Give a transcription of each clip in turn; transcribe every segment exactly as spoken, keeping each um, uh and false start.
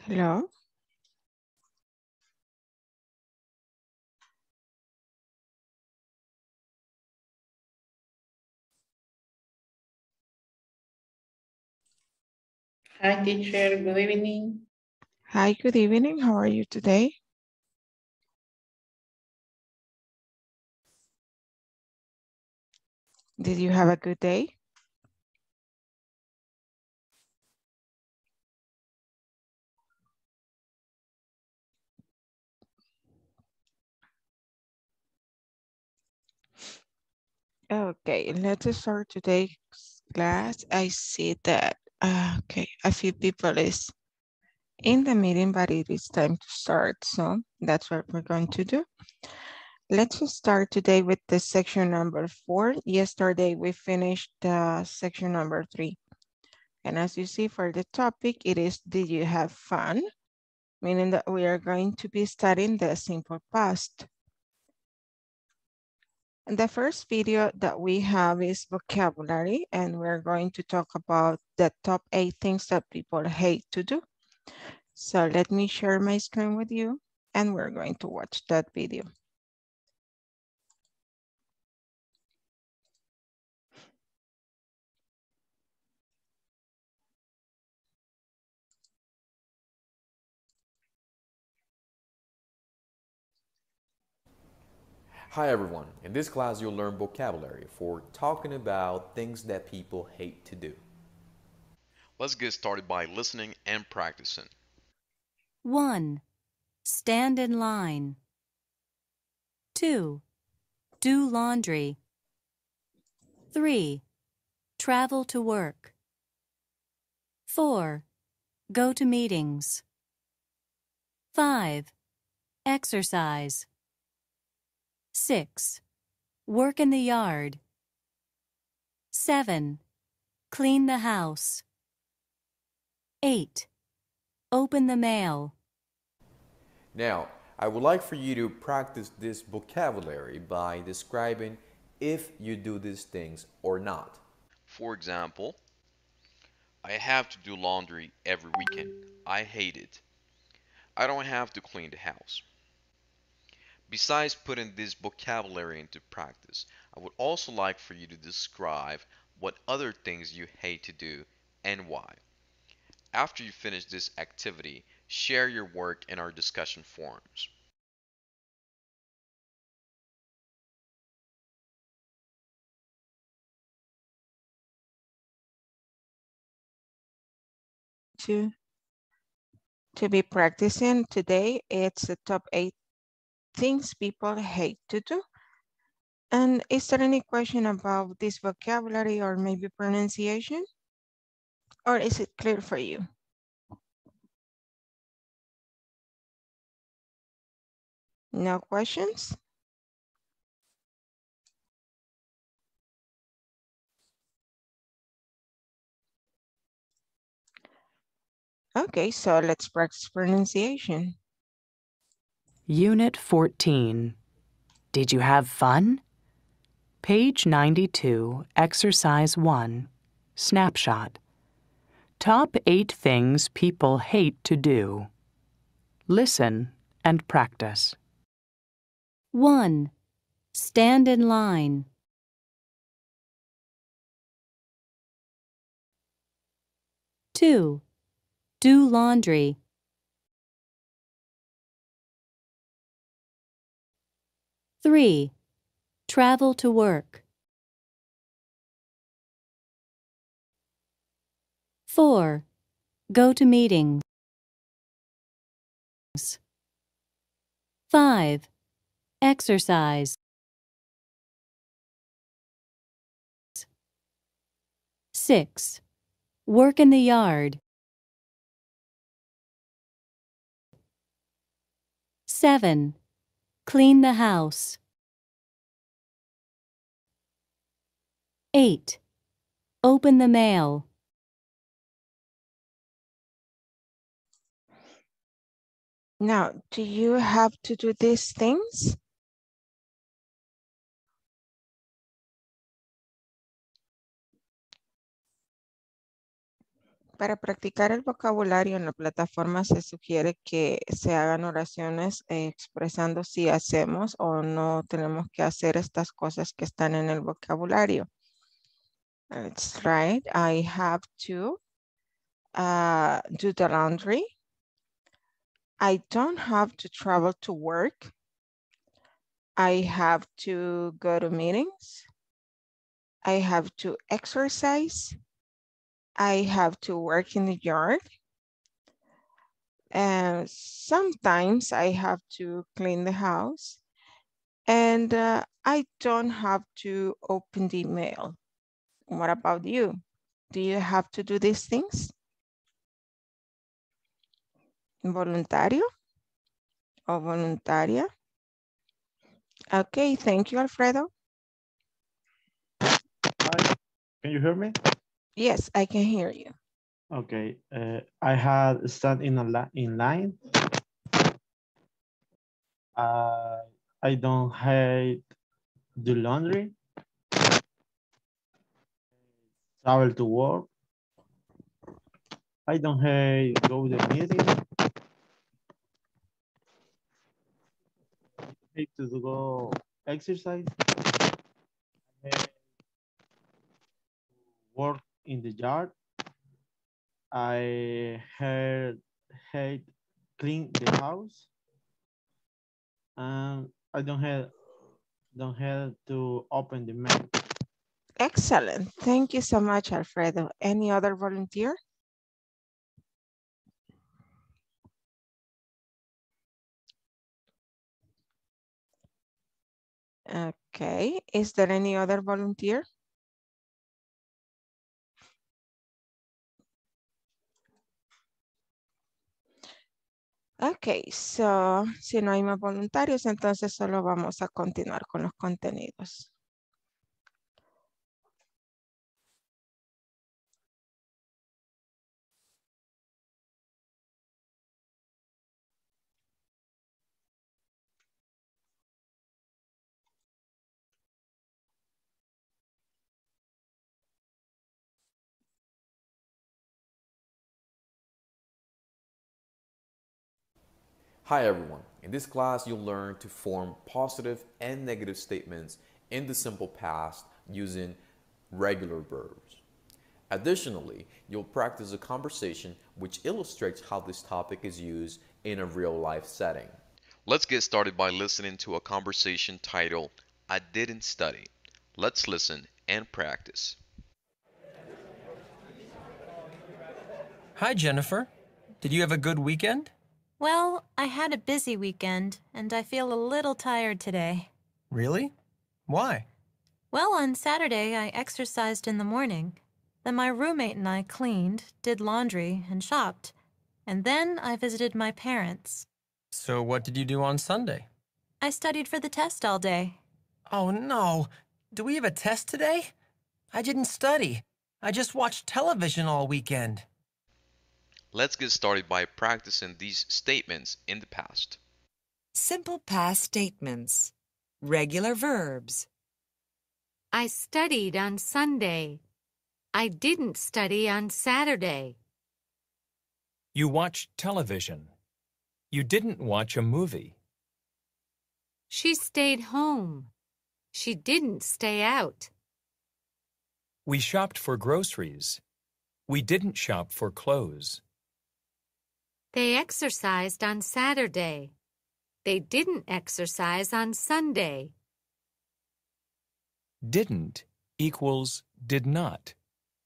Hello. Hi, teacher. Good evening. Hi, good evening. How are you today? Did you have a good day? Okay, let's start today's class. I see that, uh, okay, a few people is in the meeting, but it is time to start. So that's what we're going to do. Let's start today with the section number four. Yesterday, we finished uh, section number three. And as you see for the topic, it is, did you have fun? Meaning that we are going to be studying the simple past. And the first video that we have is vocabulary, and we're going to talk about the top eight things that people hate to do. So let me share my screen with you, and we're going to watch that video. Hi everyone, in this class you'll learn vocabulary for talking about things that people hate to do. Let's get started by listening and practicing. one. Stand in line. two. Do laundry. three. Travel to work. four. Go to meetings. five. Exercise. six. Work in the yard. seven. Clean the house. eight. Open the mail. Now, I would like for you to practice this vocabulary by describing if you do these things or not. For example, I have to do laundry every weekend. I hate it. I don't have to clean the house. Besides putting this vocabulary into practice, I would also like for you to describe what other things you hate to do and why. After you finish this activity, share your work in our discussion forums. To, to be practicing today, it's the top eight things people hate to do. And is there any question about this vocabulary or maybe pronunciation? Or is it clear for you? No questions? Okay, so let's practice pronunciation. Unit fourteen. Did you have fun? Page ninety-two, Exercise one, Snapshot. Top eight things people hate to do. Listen and practice. one. Stand in line. two. Do laundry. three. Travel to work. four. Go to meetings. five. Exercise. six. Work in the yard. seven. Clean the house. eight. Open the mail. Now, do you have to do these things? Para practicar el vocabulario en la plataforma se sugiere que se hagan oraciones eh, expresando si hacemos o no tenemos que hacer estas cosas que están en el vocabulario. Let's try it. I have to uh, do the laundry. I don't have to travel to work. I have to go to meetings. I have to exercise. I have to work in the yard. And sometimes I have to clean the house. And uh, I don't have to open the mail. What about you? Do you have to do these things? ¿Voluntario o voluntaria? Okay, thank you, Alfredo. Hi, can you hear me? Yes, I can hear you. Okay, uh, I had stand in a li in line. Uh, I don't hate do laundry. Travel to work. I don't hate go to meeting. Hate to go exercise. I hate work in the yard. I hate, hate clean the house. And I don't have don't have to open the mail. Excellent. Thank you so much, Alfredo. Any other volunteer? Okay. Is there any other volunteer? Ok, so, si no hay más voluntarios, entonces solo vamos a continuar con los contenidos. Hi everyone. In this class, you'll learn to form positive and negative statements in the simple past using regular verbs. Additionally, you'll practice a conversation which illustrates how this topic is used in a real-life setting. Let's get started by listening to a conversation titled, I didn't study. Let's listen and practice. Hi, Jennifer. Did you have a good weekend? Well, I had a busy weekend, and I feel a little tired today. Really? Why? Well, on Saturday, I exercised in the morning. Then my roommate and I cleaned, did laundry, and shopped. And then I visited my parents. So what did you do on Sunday? I studied for the test all day. Oh, no. Do we have a test today? I didn't study. I just watched television all weekend. Let's get started by practicing these statements in the past. Simple past statements. Regular verbs. I studied on Sunday. I didn't study on Saturday. You watched television. You didn't watch a movie. She stayed home. She didn't stay out. We shopped for groceries. We didn't shop for clothes. They exercised on Saturday. They didn't exercise on Sunday. Didn't equals did not.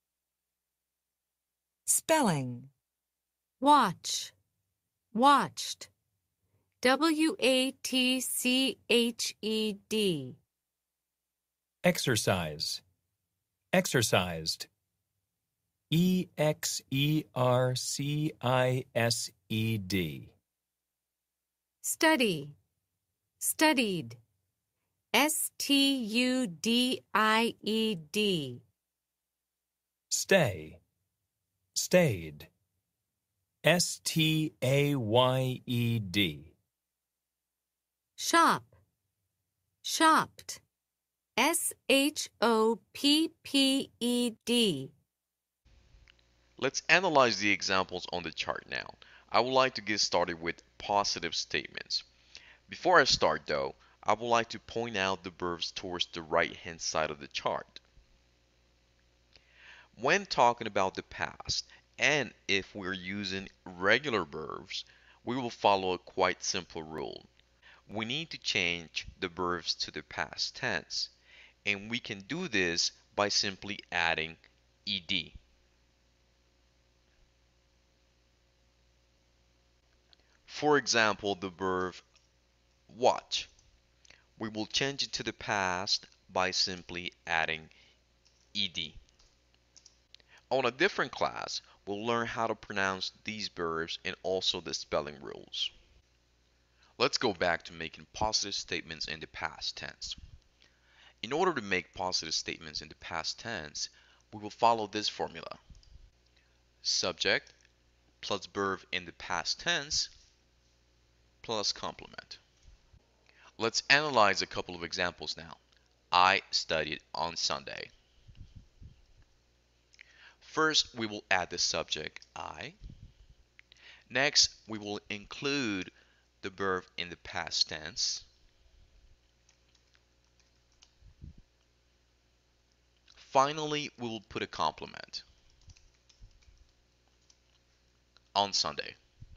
Spelling. Watch. Watched. W A T C H E D. Exercise. Exercised. E X E R C I S E D. Study. Studied. S T U D I E D. Stay. Stayed. S T A Y E D. Shop. Shopped. S H O P P E D. Let's analyze the examples on the chart now. I would like to get started with positive statements. Before I start though, I would like to point out the verbs towards the right hand side of the chart. When talking about the past, and if we're using regular verbs, we will follow a quite simple rule. We need to change the verbs to the past tense, and we can do this by simply adding ed. For example, the verb watch. We will change it to the past by simply adding ed. On a different class, we'll learn how to pronounce these verbs and also the spelling rules. Let's go back to making positive statements in the past tense. In order to make positive statements in the past tense, we will follow this formula. Subject plus verb in the past tense plus complement. Let's analyze a couple of examples now. I studied on Sunday. First, we will add the subject I. Next, we will include the verb in the past tense. Finally, we will put a complement. On Sunday.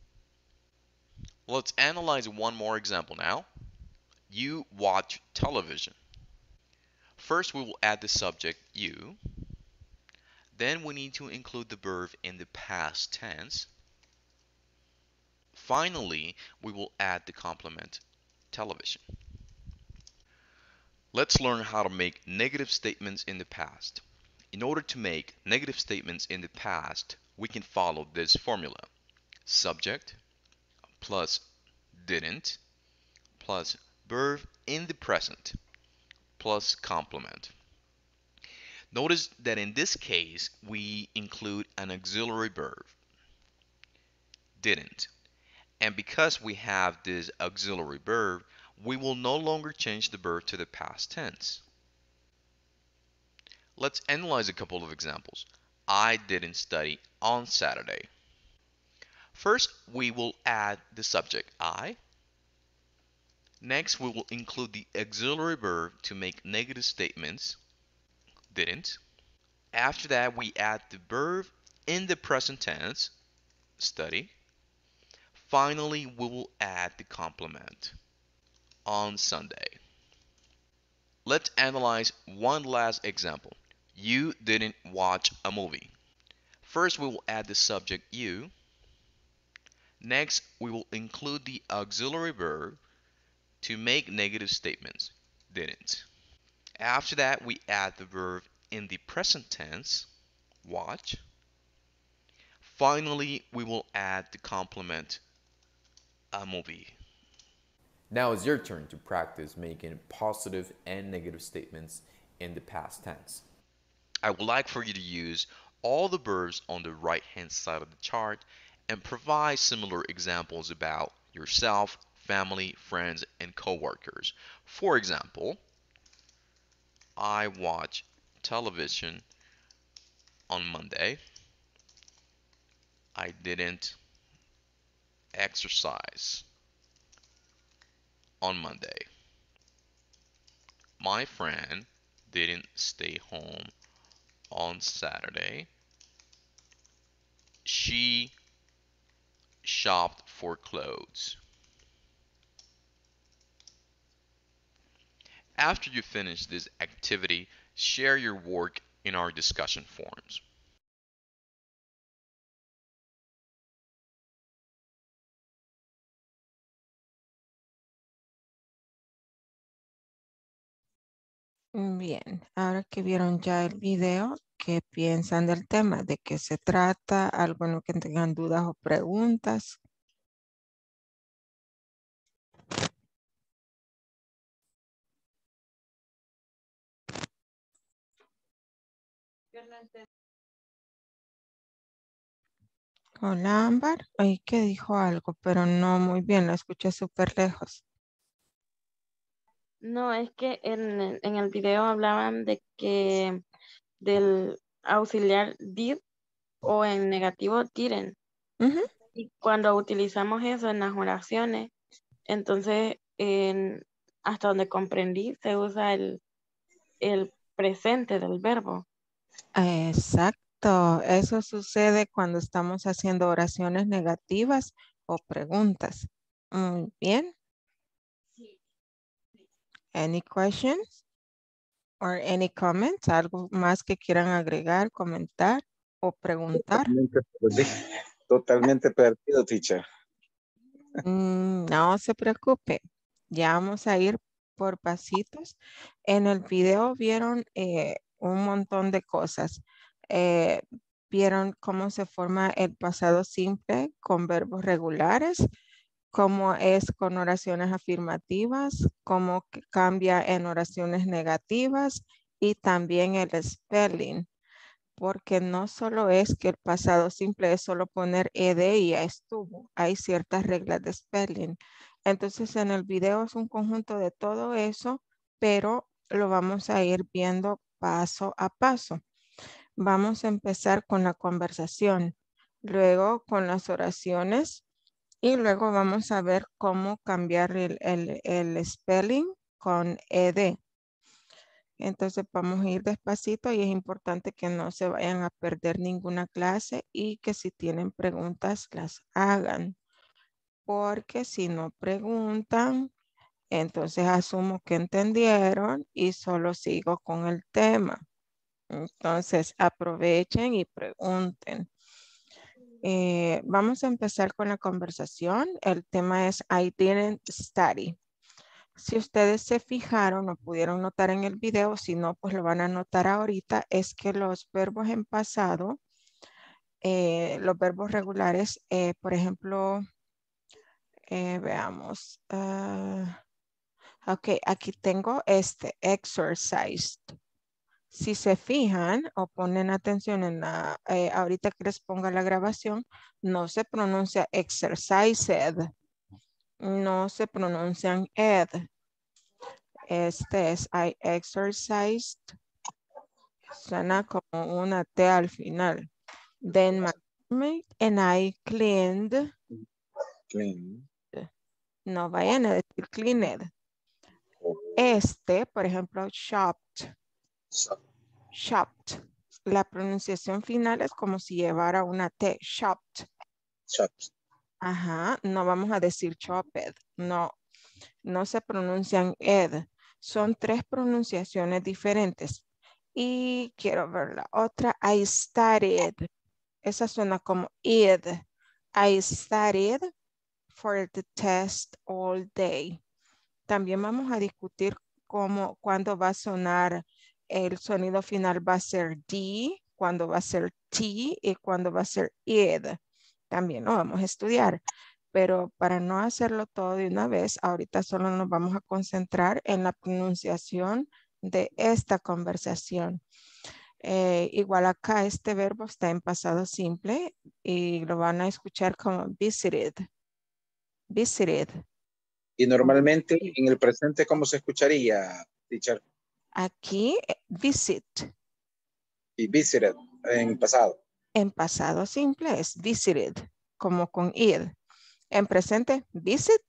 Let's analyze one more example now. You watch television. First, we will add the subject you. Then we need to include the verb in the past tense. Finally, we will add the complement television. Let's learn how to make negative statements in the past. In order to make negative statements in the past, we can follow this formula. Subject plus didn't plus verb in the present plus complement. Notice that in this case, we include an auxiliary verb, didn't. And because we have this auxiliary verb, we will no longer change the verb to the past tense. Let's analyze a couple of examples. I didn't study on Saturday. First, we will add the subject I. Next, we will include the auxiliary verb to make negative statements, didn't. After that, we add the verb in the present tense, study. Finally, we will add the complement, on Sunday. Let's analyze one last example. You didn't watch a movie. First, we will add the subject you. Next, we will include the auxiliary verb to make negative statements, didn't. After that, we add the verb in the present tense, watch. Finally, we will add the complement, a movie. Now it's your turn to practice making positive and negative statements in the past tense. I would like for you to use all the verbs on the right hand side of the chart and provide similar examples about yourself, family, friends, and coworkers. For example, I watch television on Monday. I didn't exercise on Monday. My friend didn't stay home on Saturday. She shopped for clothes. After you finish this activity, share your work in our discussion forums. Bien, ahora que vieron ya el video, ¿qué piensan del tema? ¿De qué se trata? ¿Alguno que tengan dudas o preguntas? Hola, Ámbar. Oí que dijo algo, pero no muy bien, lo escuché súper lejos. No, es que en, el- en el video hablaban de que del auxiliar did o en negativo, didn't. Ujú. Y cuando utilizamos eso en las oraciones, entonces, en- hasta donde comprendí, se usa el, el presente del verbo. Exacto, eso sucede cuando estamos haciendo oraciones negativas o preguntas. Muy bien. Any questions or any comments? ¿Algo más que quieran agregar, comentar o preguntar? Totalmente perdido, totalmente perdido, teacher. Mm, no se preocupe, ya vamos a ir por pasitos. En el video vieron eh, un montón de cosas. Eh, vieron cómo se forma el pasado simple con verbos regulares, cómo es con oraciones afirmativas, cómo que cambia en oraciones negativas y también el spelling, porque no solo es que el pasado simple es solo poner ed y ya estuvo. Hay ciertas reglas de spelling. Entonces en el video es un conjunto de todo eso, pero lo vamos a ir viendo paso a paso. Vamos a empezar con la conversación, luego con las oraciones y luego vamos a ver cómo cambiar el, el, el spelling con ed. Entonces vamos a ir despacito y es importante que no se vayan a perder ninguna clase y que si tienen preguntas las hagan. Porque si no preguntan, entonces asumo que entendieron y solo sigo con el tema. Entonces aprovechen y pregunten. Eh, vamos a empezar con la conversación. El tema es I didn't study. Si ustedes se fijaron o pudieron notar en el video, si no, pues lo van a notar ahorita, es que los verbos en pasado, eh, los verbos regulares, eh, por ejemplo, eh, veamos. Uh, ok, aquí tengo este, exercised. Si se fijan o ponen atención en la, eh, ahorita que les ponga la grabación, no se pronuncia exercised, no se pronuncian ed. Este es I exercised. Suena como una T al final. Then my roommate and I cleaned. Clean. No vayan a decir cleaned. Este, por ejemplo, shopped. Shopped. La pronunciación final es como si llevara una T. Shopped. Shopped. Ajá. No vamos a decir chopped. No. No se pronuncian ed. Son tres pronunciaciones diferentes. Y quiero ver la otra. I studied. Esa suena como id. I studied for the test all day. También vamos a discutir cómo, cuándo va a sonar el sonido final. Va a ser D, cuándo va a ser T y cuándo va a ser id. También lo vamos a estudiar. Pero para no hacerlo todo de una vez, ahorita solo nos vamos a concentrar en la pronunciación de esta conversación. Eh, igual acá este verbo está en pasado simple y lo van a escuchar como visited. Visited. Y normalmente en el presente, ¿cómo se escucharía, teacher? Aquí, visit. Y visited en pasado. En pasado simple es visited, como con id. En presente, visit.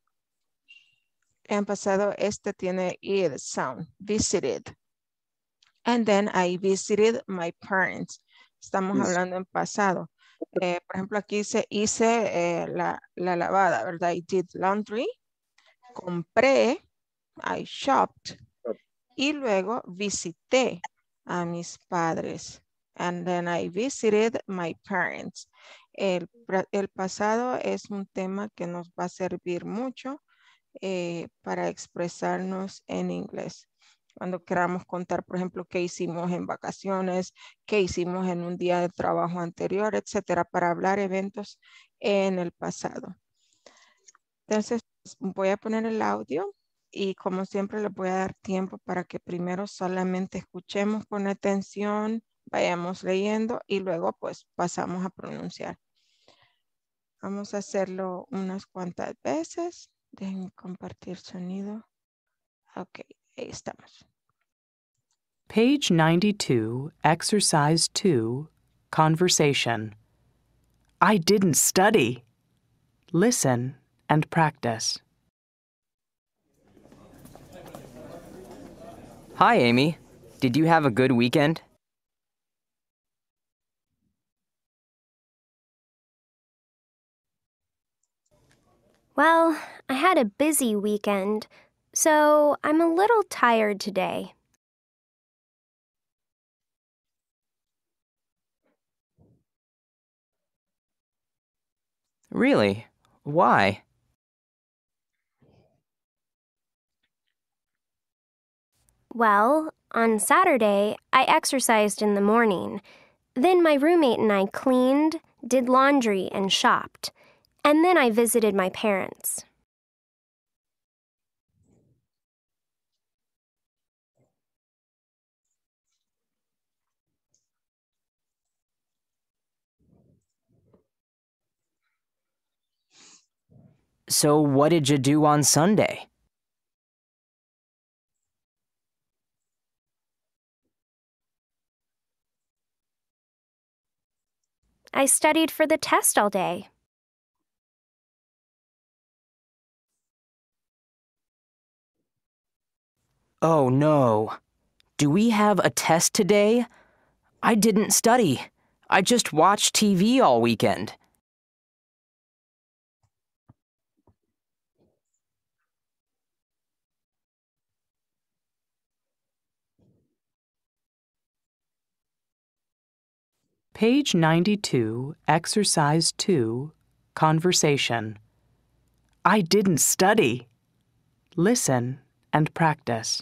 En pasado, este tiene id sound, visited. And then I visited my parents. Estamos Yes. hablando en pasado. Eh, por ejemplo, aquí dice, hice eh, la, la lavada, ¿verdad? I did laundry. Compré, I shopped. Y luego visité a mis padres. And then I visited my parents. El, el pasado es un tema que nos va a servir mucho eh, para expresarnos en inglés. Cuando queramos contar, por ejemplo, qué hicimos en vacaciones, qué hicimos en un día de trabajo anterior, etcétera, para hablar eventos en el pasado. Entonces, voy a poner el audio y como siempre les voy a dar tiempo para que primero solamente escuchemos con atención, vayamos leyendo y luego pues pasamos a pronunciar. Vamos a hacerlo unas cuantas veces. Déjenme compartir sonido. Ok, ahí estamos. Page ninety-two, Exercise two, Conversation. I didn't study. Listen and practice. Hi, Amy. Did you have a good weekend? Well, I had a busy weekend, so I'm a little tired today. Really? Why? Well, on Saturday, I exercised in the morning. Then my roommate and I cleaned, did laundry, and shopped. And then I visited my parents. So what did you do on Sunday? I studied for the test all day. Oh no. Do we have a test today? I didn't study. I just watched T V all weekend. Page ninety-two, Exercise two, Conversation. I didn't study. Listen and practice.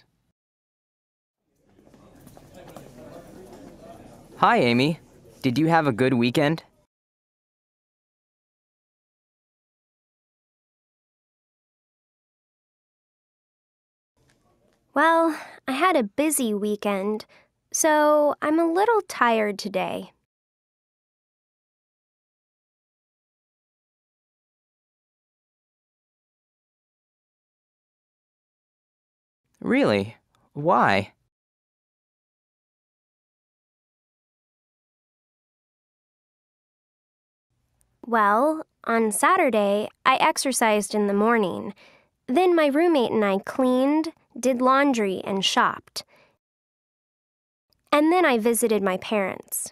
Hi, Amy. Did you have a good weekend? Well, I had a busy weekend, so I'm a little tired today. Really? Why? Well, on Saturday, I exercised in the morning. Then my roommate and I cleaned, did laundry, and shopped. And then I visited my parents.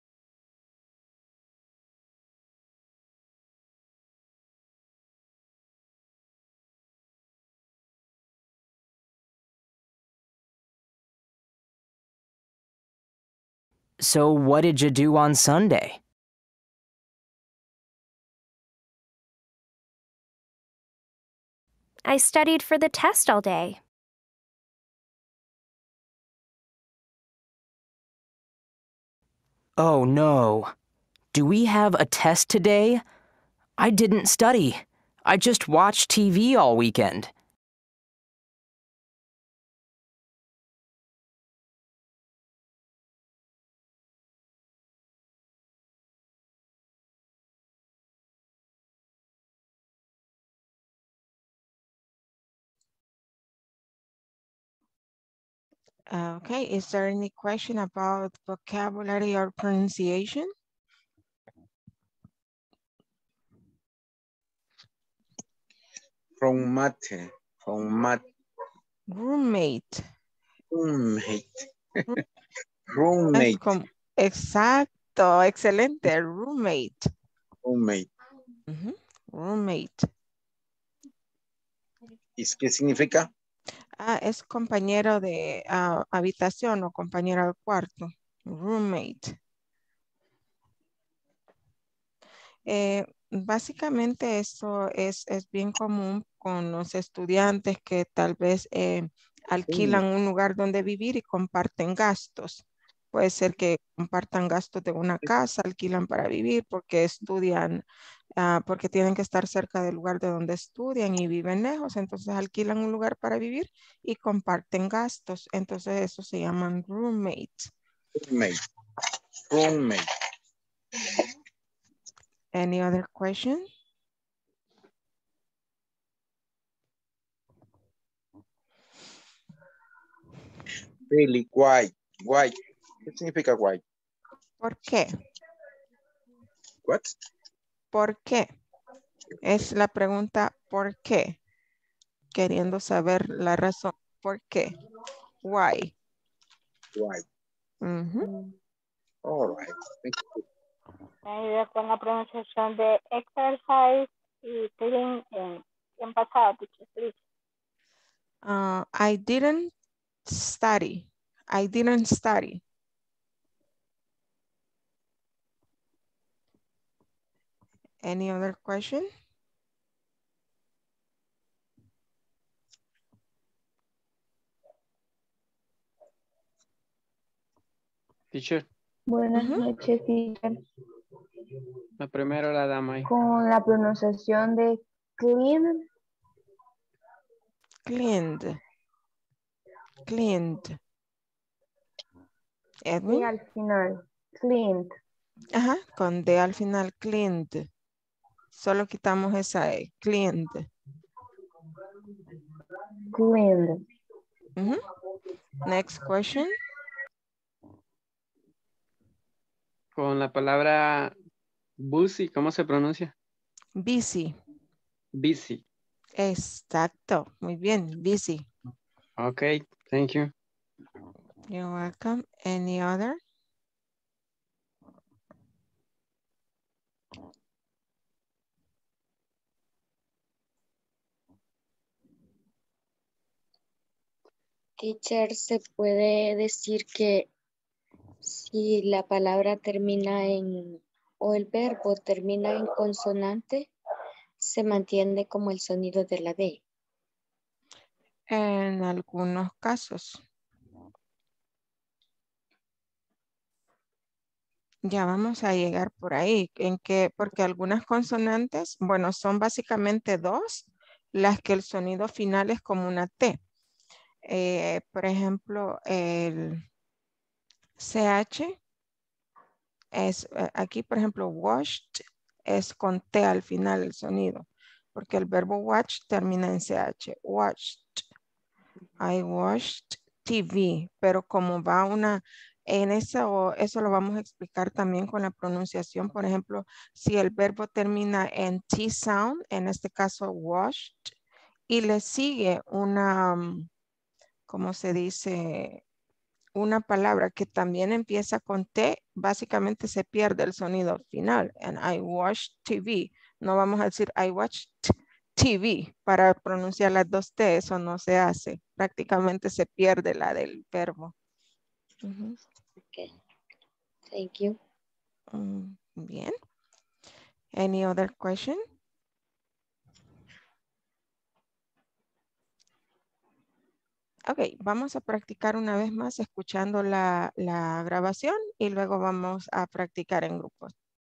So what did you do on Sunday? I studied for the test all day. Oh no. Do we have a test today? I didn't study. I just watched T V all weekend. Okay, is there any question about vocabulary or pronunciation? Roommate, roommate. Roommate. Roommate. Roommate. Exacto, excelente, roommate. Roommate. Uh-huh. Roommate. ¿Y qué significa? Ah, es compañero de uh, habitación o compañero de cuarto. Roommate. Eh, básicamente eso es, es bien común con los estudiantes que tal vez eh, alquilan Sí. un lugar donde vivir y comparten gastos. Puede ser que compartan gastos de una casa, alquilan para vivir porque estudian, uh, porque tienen que estar cerca del lugar de donde estudian y viven lejos, entonces alquilan un lugar para vivir y comparten gastos. Entonces eso se llaman roommates. Roommate. Roommate. Any other question? Really, guay, guay. ¿Qué significa guay? ¿Por qué? What? ¿Por qué? Es la pregunta ¿por qué? Queriendo saber la razón. ¿Por qué? Why? Why? Ujú. All right. Thank you. Me ayuda con la pronunciación de exercise y clean en, en pasado, teacher, please. Uh, I didn't study. I didn't study. Any other question? Teacher, Buenas Ujú. noches, teacher. la primera la dama ahí. Con la pronunciación de clean, Cleaned. Cleaned. y Edwin. al final, cleaned, Ajá, con D al final, cleaned. Solo quitamos esa E, cleaned. cleaned. Ujú. Next question. Con la palabra busy, ¿cómo se pronuncia? Busy. Busy. Exacto. Muy bien, busy. Okay, thank you. You're welcome. Any other? Teacher, ¿se puede decir que si la palabra termina en, o el verbo termina en consonante, se mantiene como el sonido de la D? En algunos casos. Ya vamos a llegar por ahí, en que, porque algunas consonantes, bueno, son básicamente dos, las que el sonido final es como una T. Eh, por ejemplo, el C H es, eh, aquí por ejemplo, washed es con T al final el sonido, porque el verbo watch termina en C H, watched. I watched T V, pero como va una, en eso, eso lo vamos a explicar también con la pronunciación. Por ejemplo, si el verbo termina en T sound, en este caso washed, y le sigue una, mm, ¿cómo se dice? Una palabra que también empieza con T, básicamente se pierde el sonido final. And I watched T V. No vamos a decir I watched T V para pronunciar las dos T, eso no se hace. Prácticamente se pierde la del verbo. Uh-huh. Okay. Thank you. Mm, bien. Any other question? Ok, vamos a practicar una vez más escuchando la, la grabación y luego vamos a practicar en grupos.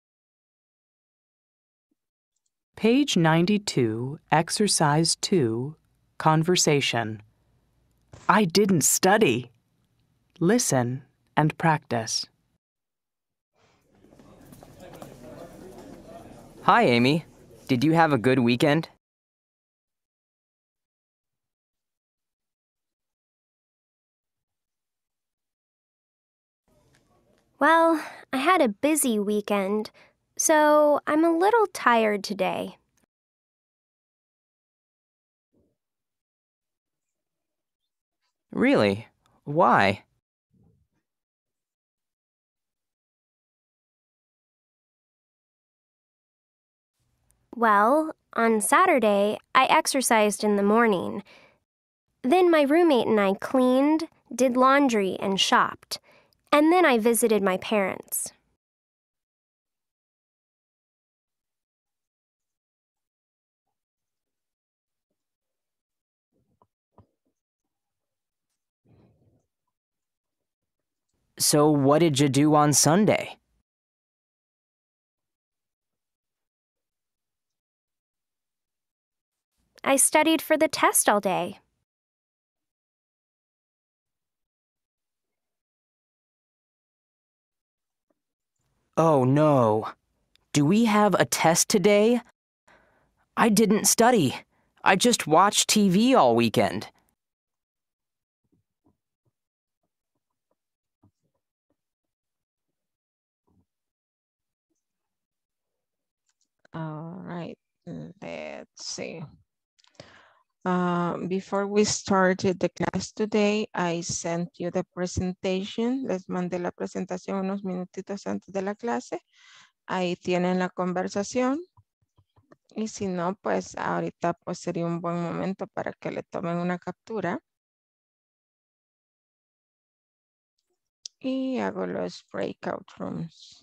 Page ninety-two, Exercise two, Conversation. I didn't study. Listen and practice. Hi, Amy. Did you have a good weekend? Well, I had a busy weekend, so I'm a little tired today. Really? Why? Well, on Saturday, I exercised in the morning. Then my roommate and I cleaned, did laundry, and shopped. And then I visited my parents. So what did you do on Sunday? I studied for the test all day. Oh no. Do we have a test today? I didn't study. I just watched T V all weekend. Let's see. Uh, before we started the class today, I sent you the presentation. Les mandé la presentación unos minutitos antes de la clase. Ahí tienen la conversación. Y si no, pues ahorita pues sería un buen momento para que le tomen una captura. Y hago los breakout rooms.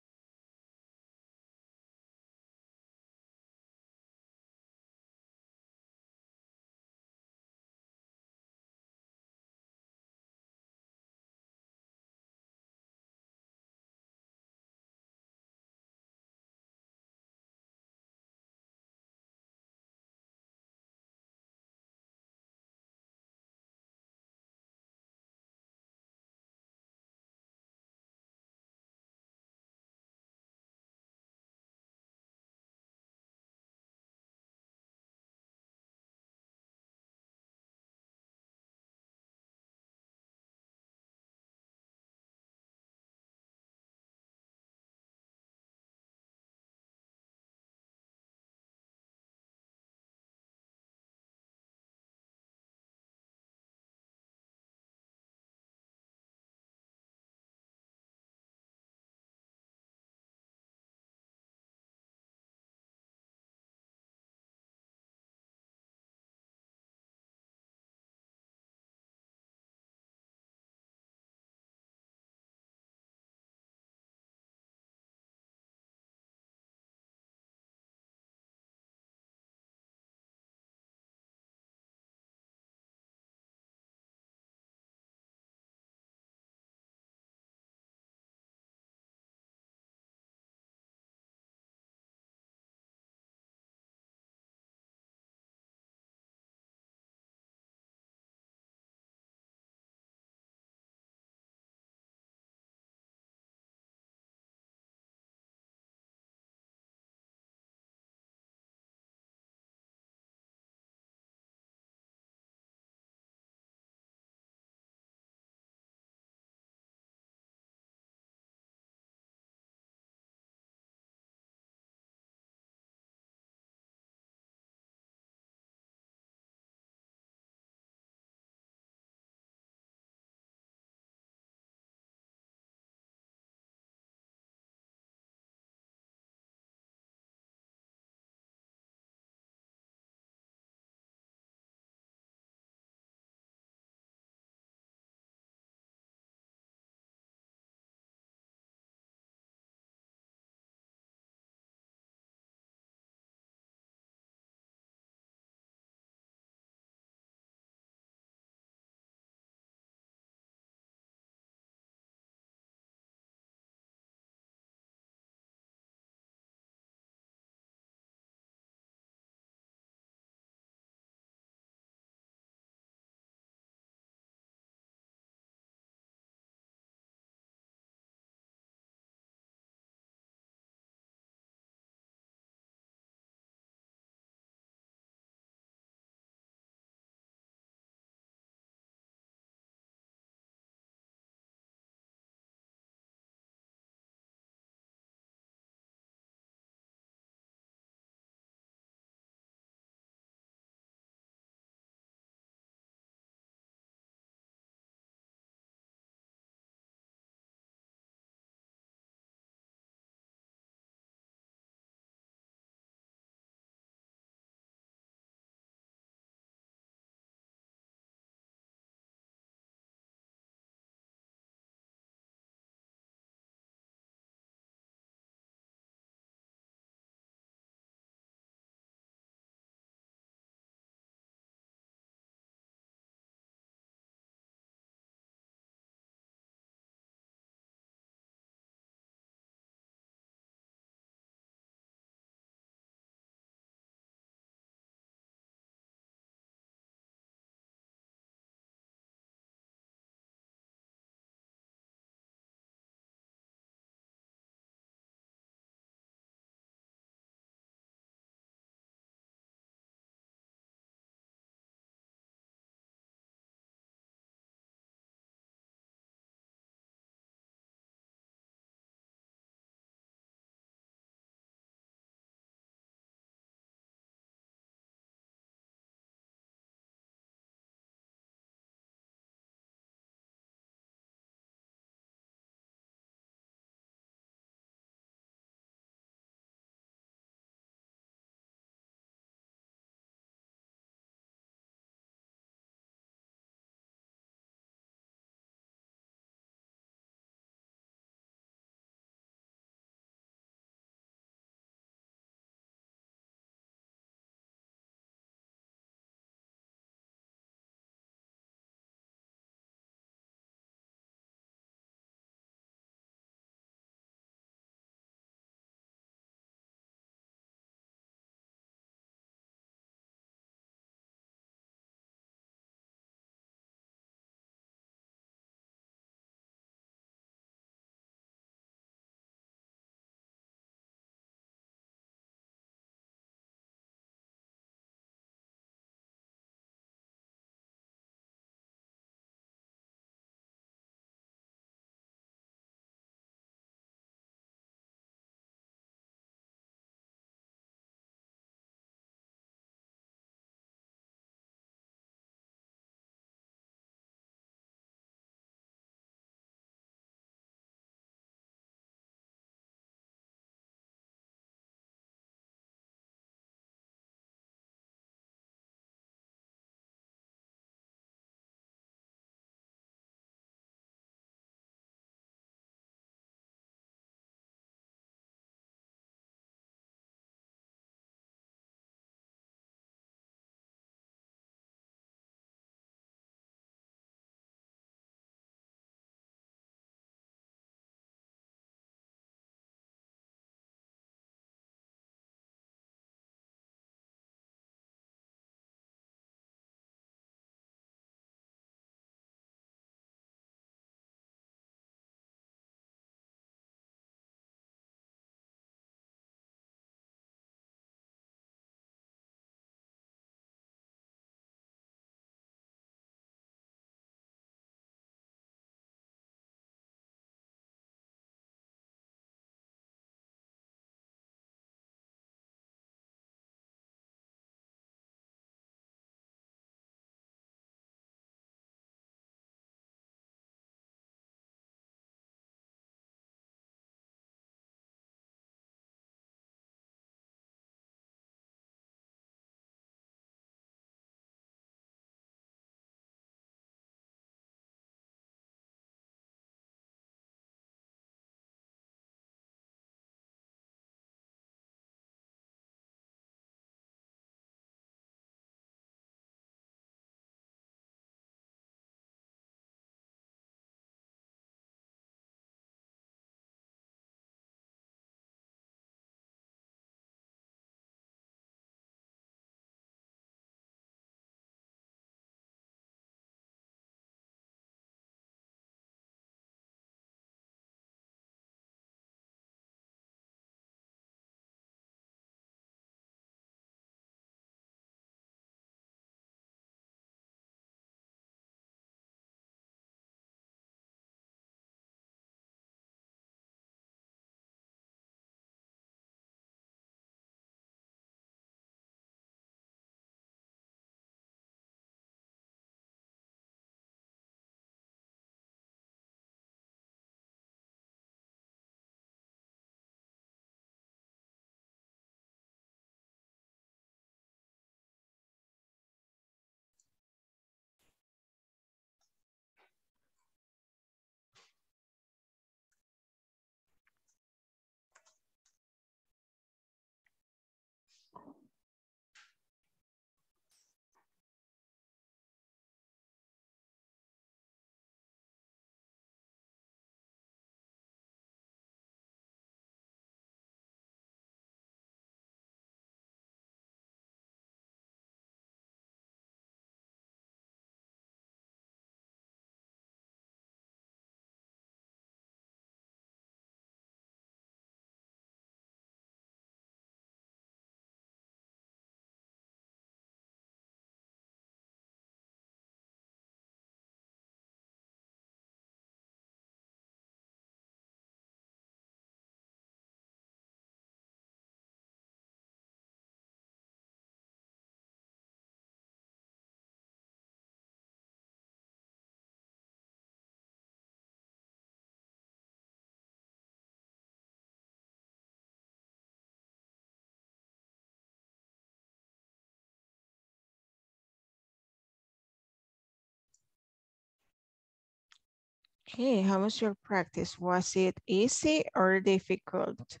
Okay, how was your practice? Was it easy or difficult?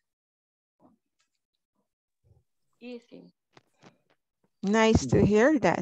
Easy. Nice to hear that.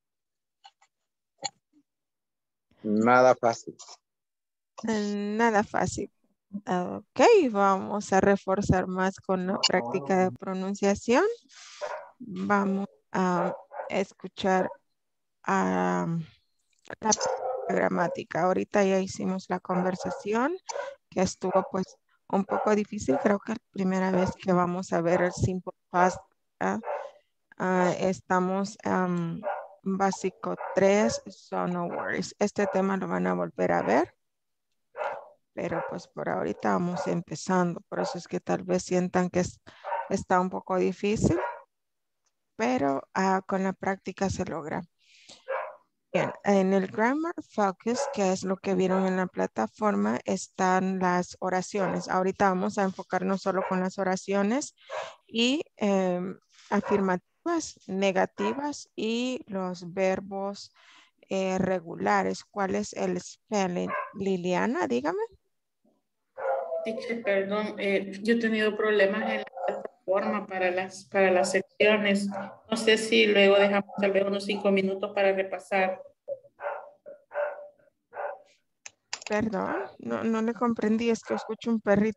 Nada fácil. Nada fácil. Ok, vamos a reforzar más con la práctica de pronunciación. Vamos a escuchar a la gramática. Ahorita ya hicimos la conversación, que estuvo pues un poco difícil. Creo que es la primera vez que vamos a ver el simple past. ¿eh? Uh, estamos um, básico tres, so no worries. Este tema lo van a volver a ver. Pero pues por ahorita vamos empezando. Por eso es que tal vez sientan que es, está un poco difícil. Pero uh, con la práctica se logra. Bien, en el Grammar Focus, que es lo que vieron en la plataforma, están las oraciones. Ahorita vamos a enfocarnos solo con las oraciones y eh, afirmativas, negativas y los verbos eh, regulares. ¿Cuál es el spelling? Liliana, dígame. Teacher, perdón, eh, yo he tenido problemas en la plataforma para las, para las secciones. No sé si luego dejamos tal vez unos cinco minutos para repasar. Perdón, no, no le comprendí, es que escucho un perrito.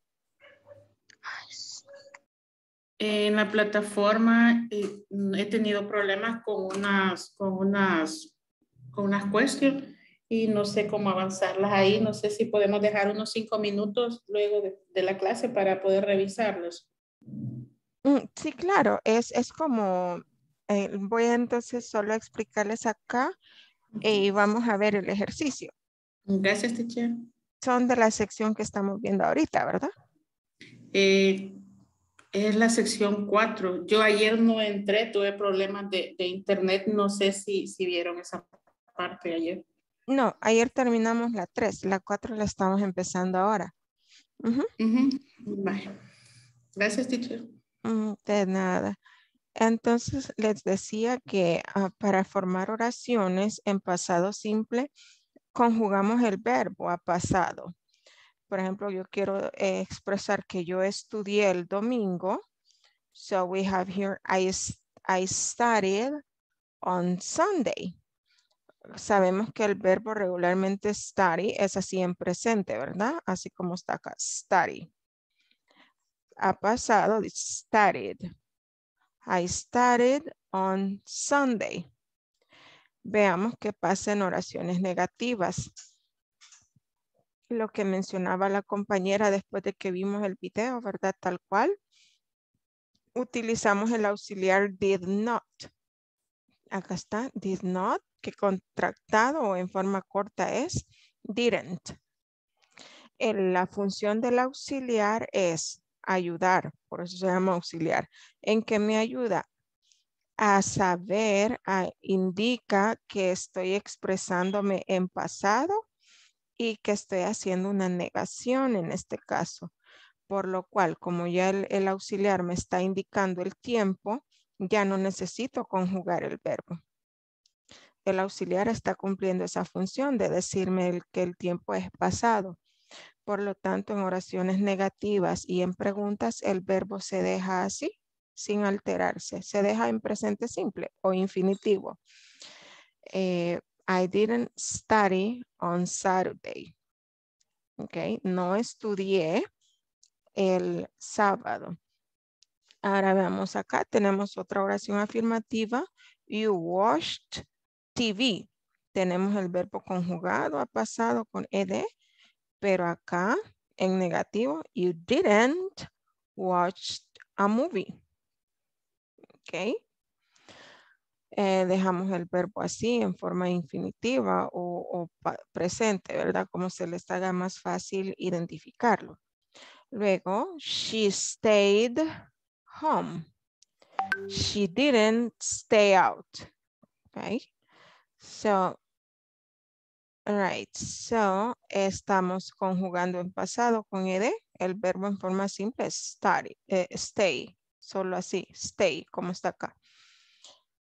En la plataforma eh, he tenido problemas con unas, con unas, con unas cuestiones y no sé cómo avanzarlas ahí. No sé si podemos dejar unos cinco minutos luego de, de la clase para poder revisarlos. Mm, sí, claro, es, es como, eh, voy a entonces solo explicarles acá y vamos a ver el ejercicio. Gracias, teacher. Son de la sección que estamos viendo ahorita, ¿verdad? Eh, es la sección cuatro. Yo ayer no entré, tuve problemas de, de internet. No sé si, si vieron esa parte ayer. No, ayer terminamos la tres, la cuatro la estamos empezando ahora. Uh-huh. Uh-huh. Vale. Gracias, teacher. Mm, de nada. Entonces les decía que uh, para formar oraciones en pasado simple, conjugamos el verbo a pasado. Por ejemplo, yo quiero eh, expresar que yo estudié el domingo. So we have here, I, I studied on Sunday. Sabemos que el verbo regularmente study es así en presente, ¿verdad? Así como está acá, study. Ha pasado, studied. I studied on Sunday. Veamos qué pasa en oraciones negativas. Lo que mencionaba la compañera después de que vimos el video, ¿verdad? Tal cual. Utilizamos el auxiliar did not. Acá está, did not, que contractado o en forma corta es didn't. En la función del auxiliar es ayudar, por eso se llama auxiliar. ¿En qué me ayuda? A saber, a, indica que estoy expresándome en pasado y que estoy haciendo una negación en este caso. Por lo cual, como ya el, el auxiliar me está indicando el tiempo, ya no necesito conjugar el verbo. El auxiliar está cumpliendo esa función de decirme el, que el tiempo es pasado. Por lo tanto, en oraciones negativas y en preguntas, el verbo se deja así, sin alterarse. Se deja en presente simple o infinitivo. Eh, I didn't study on Saturday. Okay, no estudié el sábado. Ahora veamos acá, tenemos otra oración afirmativa. You watched T V. Tenemos el verbo conjugado a pasado con ed, pero acá en negativo, you didn't watch a movie. Ok. Eh, dejamos el verbo así en forma infinitiva o, o presente, ¿verdad? Como se les haga más fácil identificarlo. Luego, she stayed home. She didn't stay out. Okay. So, all right. So, estamos conjugando en pasado con ed. El verbo en forma simple es study, eh, stay. Solo así, stay, como está acá.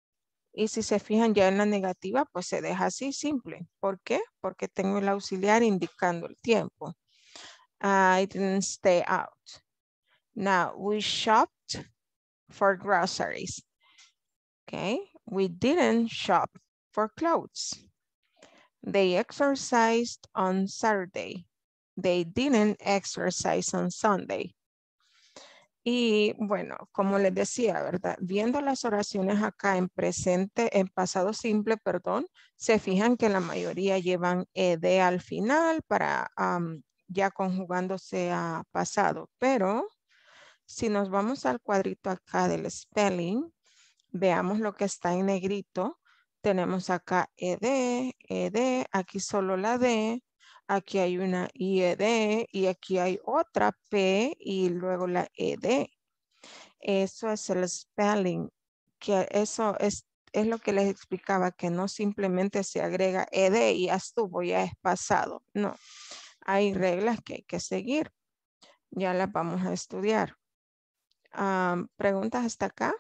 Y si se fijan ya en la negativa, pues se deja así simple. ¿Por qué? Porque tengo el auxiliar indicando el tiempo. I didn't stay out. Now, we shopped for groceries. Okay, we didn't shop for clothes. They exercised on Saturday. They didn't exercise on Sunday. Y bueno, como les decía, ¿verdad? Viendo las oraciones acá en presente, en pasado simple, perdón, se fijan que la mayoría llevan ed al final para um, ya conjugándose a pasado. Pero si nos vamos al cuadrito acá del spelling, veamos lo que está en negrito. Tenemos acá ed, ed, aquí solo la d, aquí hay una ied y aquí hay otra p y luego la ed. Eso es el spelling, que eso es, es lo que les explicaba, que no simplemente se agrega ed y ya estuvo, ya es pasado. No, hay reglas que hay que seguir. Ya las vamos a estudiar. Um, ¿Preguntas hasta acá?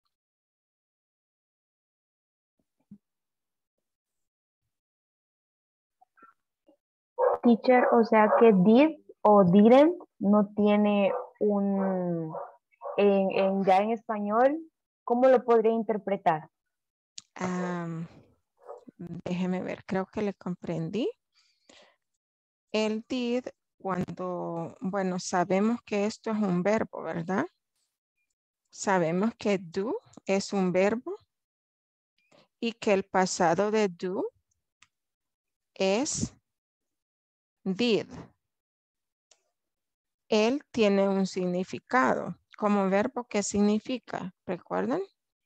Teacher, o sea que did o didn't no tiene un, en, en- ya en español, ¿cómo lo podría interpretar? Um, déjeme ver, creo que le comprendí. El did, cuando, bueno, sabemos que esto es un verbo, ¿verdad? Sabemos que do es un verbo y que el pasado de do es did. Él tiene un significado. Como verbo, ¿qué significa? ¿Recuerdan?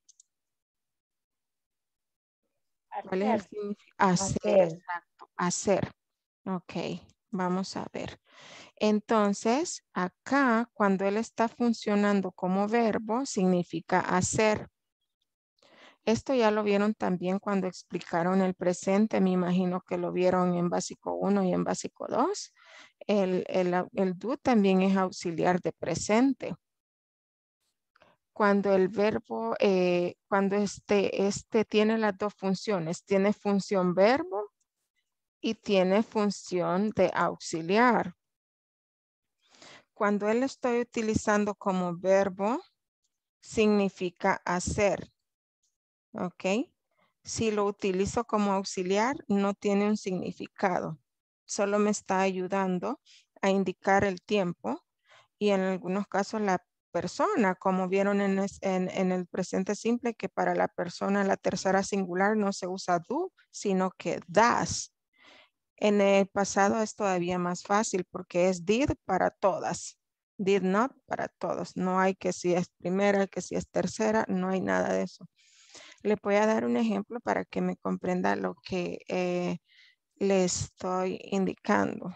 ¿Cuál es el Hacer. significado? Hacer, Hacer. exacto. Hacer. Ok, vamos a ver. Entonces, acá, cuando él está funcionando como verbo, significa hacer. Esto ya lo vieron también cuando explicaron el presente. Me imagino que lo vieron en básico uno y en básico dos. El, el, el do también es auxiliar de presente. Cuando el verbo, eh, cuando este, este tiene las dos funciones, tiene función verbo y tiene función de auxiliar. Cuando él estoy utilizando como verbo, significa hacer. ¿Ok? Si lo utilizo como auxiliar, no tiene un significado. Solo me está ayudando a indicar el tiempo y en algunos casos la persona, como vieron en, es, en, en el presente simple, que para la persona la tercera singular no se usa do, sino que das. En el pasado es todavía más fácil porque es did para todas. Did not para todos. No hay que si es primera, que si es tercera, no hay nada de eso. Le voy a dar un ejemplo para que me comprenda lo que eh, le estoy indicando.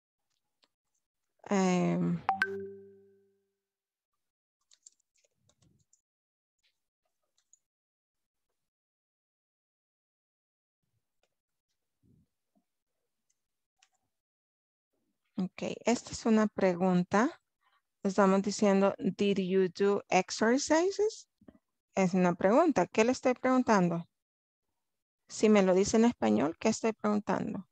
Um, ok, esta es una pregunta. Estamos diciendo, did you do exercises? Es una pregunta. ¿Qué le estoy preguntando? Si me lo dice en español, ¿qué estoy preguntando?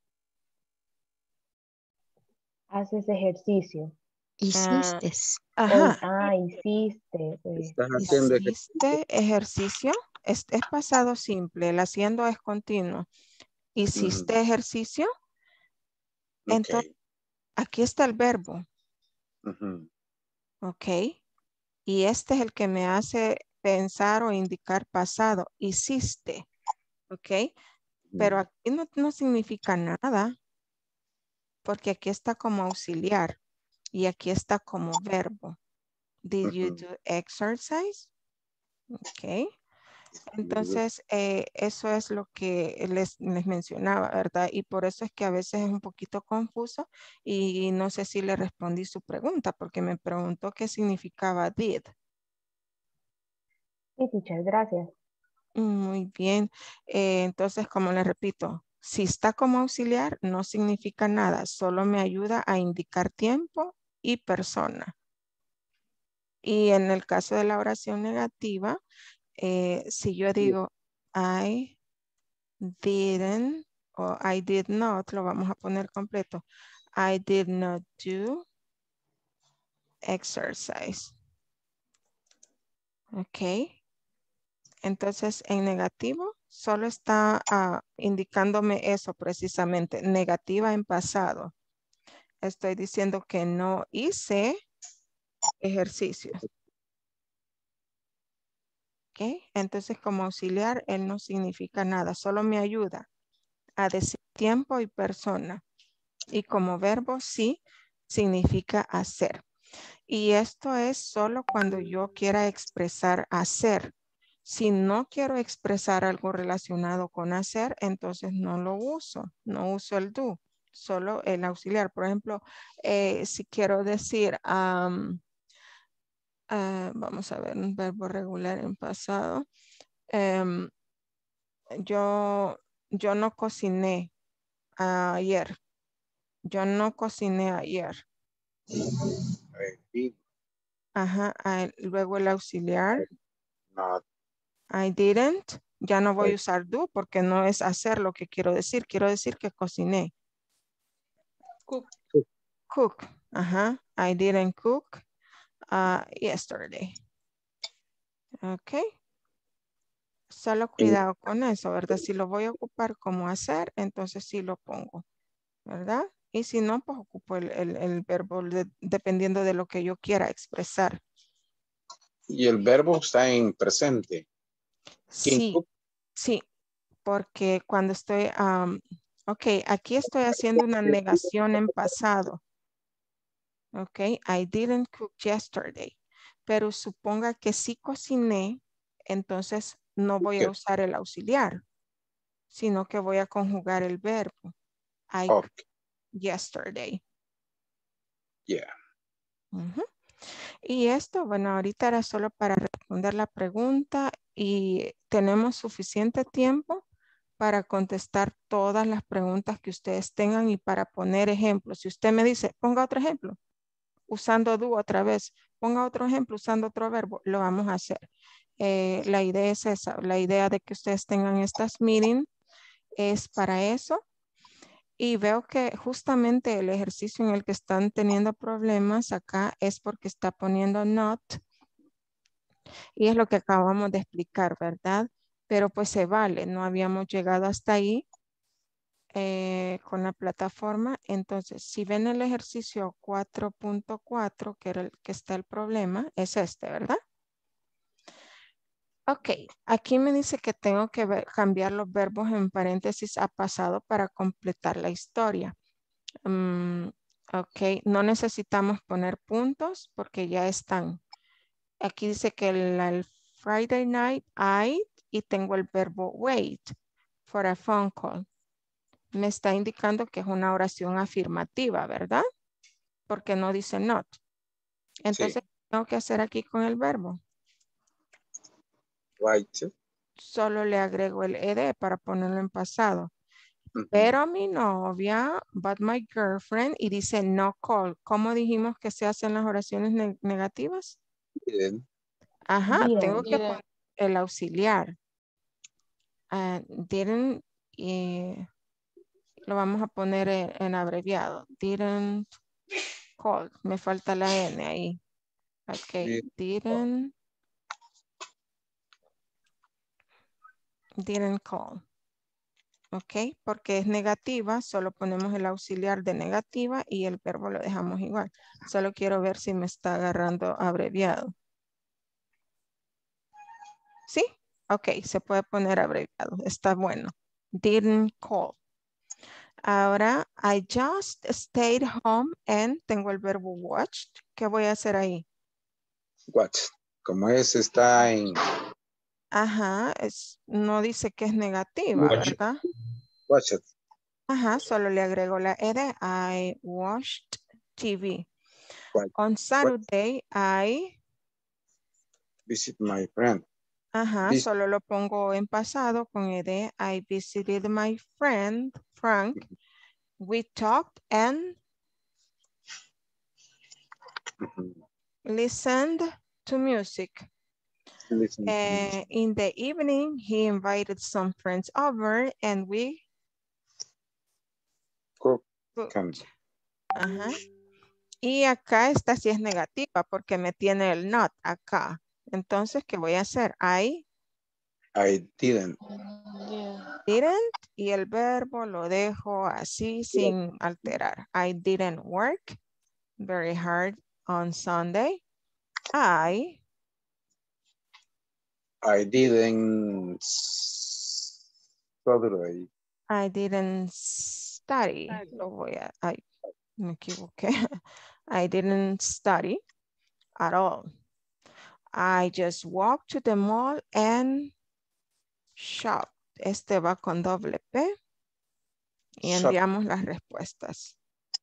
Haces ejercicio. Hiciste. Ah, ajá. O- ah, hiciste. eh. Estás haciendo ejercicio. ¿Hiciste ejercicio? Es, es pasado simple. El haciendo es continuo. ¿Hiciste ejercicio? Entonces, Ok. aquí está el verbo. Ujú. Ok. Y este es el que me hace pensar o indicar pasado. Hiciste. Ok. Pero aquí no, no significa nada. Porque aquí está como auxiliar. Y aquí está como verbo. Did you Ujú. do exercise? Ok. Entonces, eh, eso es lo que les, les mencionaba, ¿verdad? Y por eso es que a veces es un poquito confuso y no sé si le respondí su pregunta porque me preguntó qué significaba did. Sí, teacher, gracias. Muy bien. Eh, entonces, como le repito, si está como auxiliar, no significa nada. Solo me ayuda a indicar tiempo y persona. Y en el caso de la oración negativa, eh, si yo digo, I didn't, o I did not, lo vamos a poner completo. I did not do exercise. Ok. Entonces, en negativo, solo está uh, indicándome eso precisamente. Negativa en pasado. Estoy diciendo que no hice ejercicio. Ok. Entonces, como auxiliar, él no significa nada. Solo me ayuda a decir tiempo y persona. Y como verbo, sí, significa hacer. Y esto es solo cuando yo quiera expresar hacer. Si no quiero expresar algo relacionado con hacer, entonces no lo uso. No uso el do, solo el auxiliar. Por ejemplo, eh, si quiero decir, um, uh, vamos a ver, un verbo regular en pasado. Um, yo, yo no cociné ayer. Yo no cociné ayer. Ajá, ah, luego el auxiliar. Not. I didn't. Ya no voy a usar do porque no es hacer lo que quiero decir. Quiero decir que cociné. Cook. Cook. Ajá. I didn't cook uh, yesterday. Ok. Solo cuidado con eso, ¿verdad? Si lo voy a ocupar como hacer, entonces sí lo pongo, ¿verdad? Y si no, pues ocupo el, el, el verbo de, dependiendo de lo que yo quiera expresar. Y el verbo está en presente. Sí, sí, porque cuando estoy, um, ok, aquí estoy haciendo una negación en pasado. Ok, I didn't cook yesterday. Pero suponga que sí cociné, entonces no voy a usar el auxiliar, sino que voy a conjugar el verbo. I okay. cooked yesterday. Yeah. Uh-huh. Y esto, bueno, ahorita era solo para responder la pregunta y tenemos suficiente tiempo para contestar todas las preguntas que ustedes tengan y para poner ejemplos. Si usted me dice, ponga otro ejemplo, usando do otra vez, ponga otro ejemplo usando otro verbo, lo vamos a hacer. Eh, la idea es esa, la idea de que ustedes tengan estas meetings es para eso. Y veo que justamente el ejercicio en el que están teniendo problemas acá es porque está poniendo not. Y es lo que acabamos de explicar, ¿verdad? Pero pues se vale, no habíamos llegado hasta ahí eh, con la plataforma. Entonces, si ven el ejercicio cuatro punto cuatro, que era el que está el problema, es este, ¿verdad? Ok, aquí me dice que tengo que ver, cambiar los verbos en paréntesis a pasado para completar la historia. Um, ok, no necesitamos poner puntos porque ya están. Aquí dice que el, el Friday night I y tengo el verbo wait for a phone call. Me está indicando que es una oración afirmativa, ¿verdad? Porque no dice not. Entonces, sí. ¿Qué tengo que hacer aquí con el verbo? Wait. Solo le agrego el ed para ponerlo en pasado. Uh-huh. Pero mi novia, but my girlfriend, y dice no call. ¿Cómo dijimos que se hacen las oraciones ne negativas? Bien. Ajá, Bien. tengo que Bien. poner el auxiliar. Uh, didn't, y lo vamos a poner en, en abreviado. Didn't call. Me falta la N ahí. Ok, bien. Didn't. Didn't call. Ok, porque es negativa, solo ponemos el auxiliar de negativa y el verbo lo dejamos igual. Solo quiero ver si me está agarrando abreviado. ¿Sí? Ok, se puede poner abreviado. Está bueno. Didn't call. Ahora, I just stayed home and tengo el verbo watched. ¿Qué voy a hacer ahí? Watch. Como es, está en... Ajá, es, no dice que es negativa, Watch. ¿verdad? Watch it. Ajá, solo le agrego la ed. I watched T V. Watch. On Saturday, Watch. I... Visit my friend. Ajá, Visit. solo lo pongo en pasado con ed. I visited my friend, Frank. We talked and Uh-huh. listened to music. Uh, in the evening, he invited some friends over and we cooked. Ajá. Y acá esta sí es negativa porque me tiene el not acá. Entonces, ¿qué voy a hacer? I, I didn't. didn't y el verbo lo dejo así sin alterar. I didn't work very hard on Sunday. I I didn't study. I didn't study. Lo voy a, ay, me equivoqué. I didn't study at all. I just walked to the mall and shop. Este va con doble P. Y enviamos las respuestas.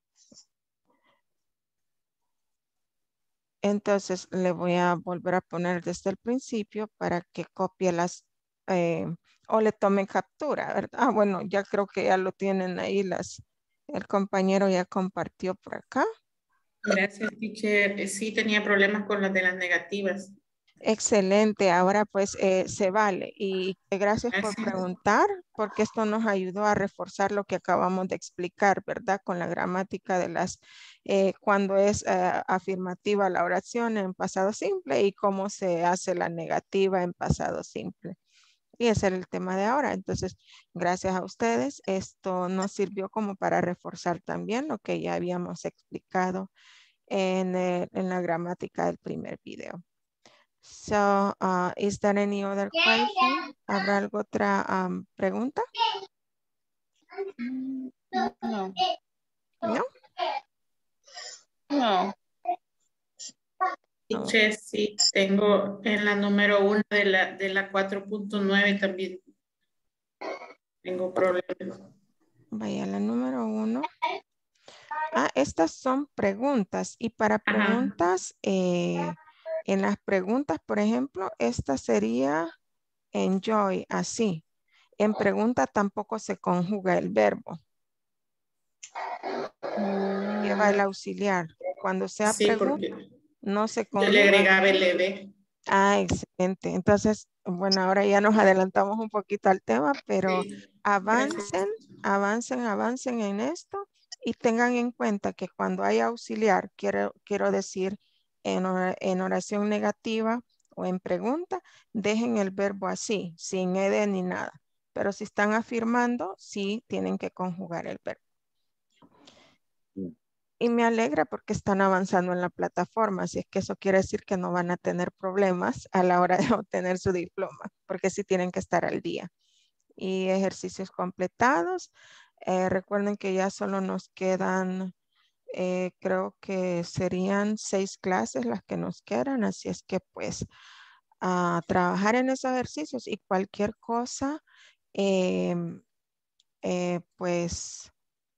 Entonces le voy a volver a poner desde el principio para que copie las eh, o le tomen captura, ¿verdad? Ah, bueno, ya creo que ya lo tienen ahí las. El compañero ya compartió por acá. Gracias, teacher. Sí tenía problemas con las de las negativas. Excelente, ahora pues eh, se vale y gracias, gracias por preguntar porque esto nos ayudó a reforzar lo que acabamos de explicar, ¿verdad? Con la gramática de las, eh, cuando es eh, afirmativa la oración en pasado simple y cómo se hace la negativa en pasado simple. Y ese era el tema de ahora. Entonces, gracias a ustedes, esto nos sirvió como para reforzar también lo que ya habíamos explicado en, el, en la gramática del primer video. So, uh, is there any other question? ¿Habrá alguna otra um, pregunta? No. ¿No? No. Teacher, sí, tengo en la número uno de la, de la cuatro punto nueve también. Tengo problemas. Vaya, la número uno. Ah, estas son preguntas. Y para preguntas, eh, en las preguntas, por ejemplo, esta sería enjoy, así. En pregunta tampoco se conjuga el verbo. Lleva el auxiliar. Cuando sea sí, pregunta, no se conjuga. Yo le agregaba el E D. Ah, excelente. Entonces, bueno, ahora ya nos adelantamos un poquito al tema, pero sí, avancen, avancen, avancen en esto y tengan en cuenta que cuando hay auxiliar, quiero, quiero decir en, en oración negativa o en pregunta, dejen el verbo así, sin ed ni nada. Pero si están afirmando, sí tienen que conjugar el verbo. Y me alegra porque están avanzando en la plataforma, así es que eso quiere decir que no van a tener problemas a la hora de obtener su diploma, porque sí tienen que estar al día. Y ejercicios completados. Eh, recuerden que ya solo nos quedan, eh, creo que serían seis clases las que nos quedan, así es que pues a trabajar en esos ejercicios y cualquier cosa, eh, eh, pues...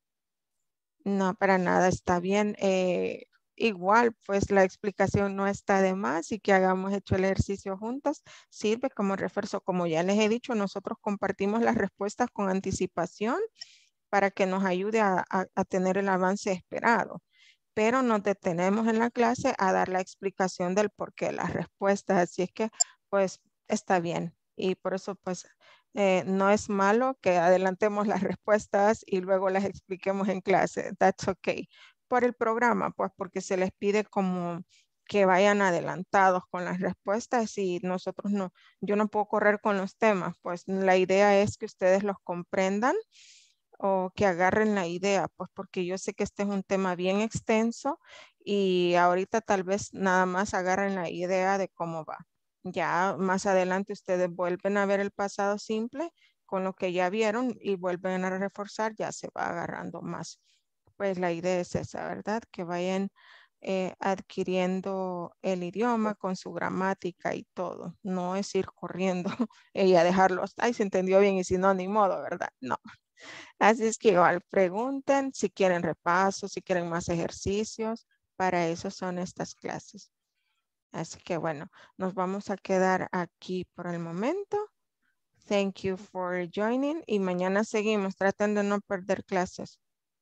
No, para nada, está bien. Eh, igual, pues la explicación no está de más y que hagamos hecho el ejercicio juntos sirve como refuerzo. Como ya les he dicho, nosotros compartimos las respuestas con anticipación para que nos ayude a, a, a tener el avance esperado. Pero nos detenemos en la clase a dar la explicación del porqué de las respuestas. Así es que, pues, está bien. Y por eso, pues, Eh, no es malo que adelantemos las respuestas y luego las expliquemos en clase. That's okay. Por el programa, pues porque se les pide como que vayan adelantados con las respuestas y nosotros no, yo no puedo correr con los temas. Pues la idea es que ustedes los comprendan o que agarren la idea, pues porque yo sé que este es un tema bien extenso y ahorita tal vez nada más agarren la idea de cómo va. Ya más adelante ustedes vuelven a ver el pasado simple con lo que ya vieron y vuelven a reforzar, ya se va agarrando más. Pues la idea es esa, ¿verdad? Que vayan eh, adquiriendo el idioma con su gramática y todo. No es ir corriendo y a dejarlos, ay, se entendió bien y si no, ni modo, ¿verdad? No. Así es que igual pregunten si quieren repaso, si quieren más ejercicios. Para eso son estas clases. Así que bueno, nos vamos a quedar aquí por el momento. Thank you for joining. Y mañana seguimos. Traten de no perder clases.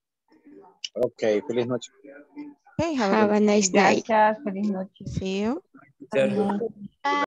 Ok, feliz noche. Okay, have, have a nice night. Gracias, feliz noche. See you. Bye.